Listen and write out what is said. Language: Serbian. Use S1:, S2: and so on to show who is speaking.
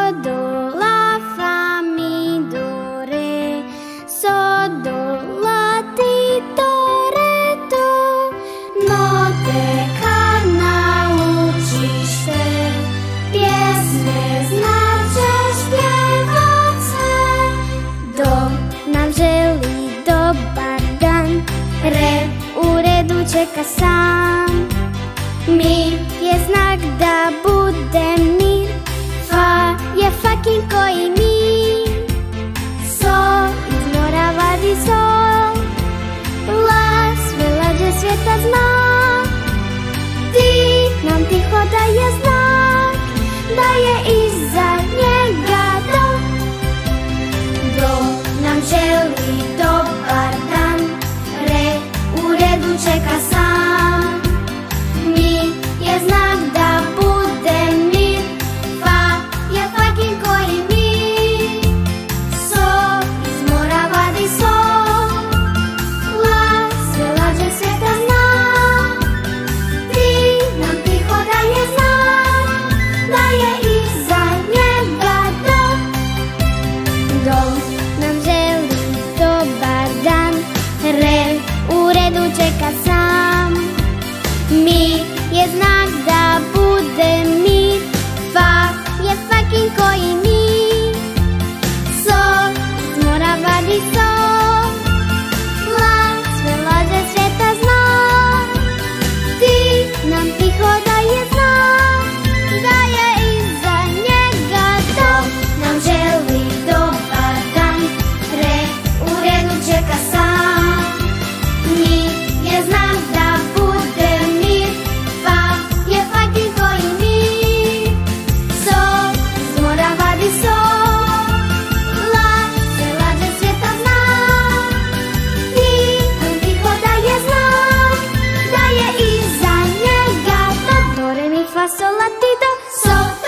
S1: do, la, fa, mi, do, re, so, do, la, ti, do, re, do. Note kad naučiš se, pjesme značeš pjevat sve. Do nam želi dobar dan, re u redu čeka sam. Mi je znak da bude mir, fa je fucking koji mi. So iz mora vadi sol, la sve lađe svijeta zna. Ti nam tiho daje znak, da je iza njega do. Do nam želi dobar dan, re u redu čeka sam. Mi je znak da bude mir, fa je fucking koji mi. So iz mora vadi sol, la sve lađe svijeta zna. Ti nam tiho daje znak, da je iza njega do. Do nam želi dobar dan, re u redu čeka sam. Mi je znak da bude mir, fa je fucking koji mi. So iz mora vadi sol, la sve lađe svijeta zna. Ti nam tiho daje znak, da je iza njega do. Nam želi dobar dan, re u redu čeka sam. Mi je znak da bude mir, fa je fucking koji mi. So iz mora vadi sol, la sve lađe svijeta zna. Ti nam tiho daje znak, da je iza njega do. Do, re, mi, fa, sol, la, ti, do. So